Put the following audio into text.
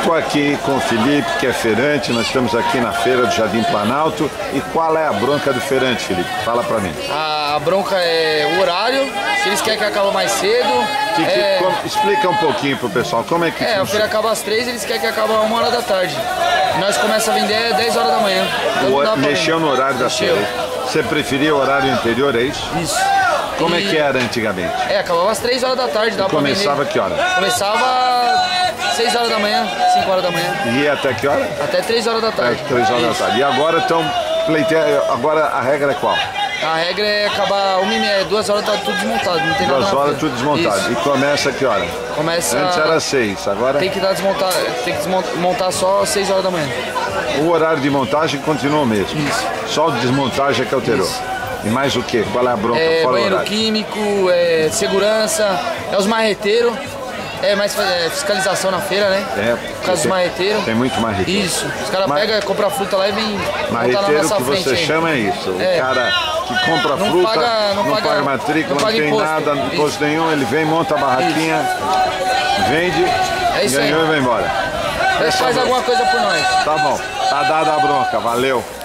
Estou aqui com o Felipe, que é feirante. Nós estamos aqui na feira do Jardim Planalto. E qual é a bronca do feirante, Felipe? Fala pra mim. A bronca é o horário, se eles querem que acabe mais cedo. Explica um pouquinho pro pessoal, como é que funciona? A feira acaba às 3, eles querem que acabe às 1h da tarde. Nós começamos a vender às 10 horas da manhã. Então mexeu no horário da feira. Você preferia o horário anterior, é isso? Isso. Como é que era antigamente? Acabava às 3 horas da tarde. Começava que hora? Começava 6 horas da manhã, 5 horas da manhã. E ia até que hora? Até 3 horas da tarde. 3 horas da tarde. E agora agora a regra é qual? A regra é acabar 1h30, 2 horas tá tudo desmontado, não tem nada. 2 horas tudo desmontado. Isso. E começa que hora? Começa... Antes era 6, agora? Tem que desmontar só às 6 horas da manhã. O horário de montagem continua o mesmo? Isso. Só o desmontagem que alterou? Isso. E mais o que? Qual é a bronca fora banheiro o horário? Químico, segurança, os marreteiros. Mais fiscalização na feira, né? Por causa dos marreteiros. Tem muito marreteiro. Isso. Os caras pegam, compram a fruta lá e vem montar na nossa frente. Marreteiro que você chama é isso. O cara que compra fruta, não paga matrícula, não tem nada, imposto nenhum, ele vem, monta a barraquinha, vende, ganhou e vai embora. Faz alguma coisa por nós. Tá bom. Tá dada a bronca. Valeu.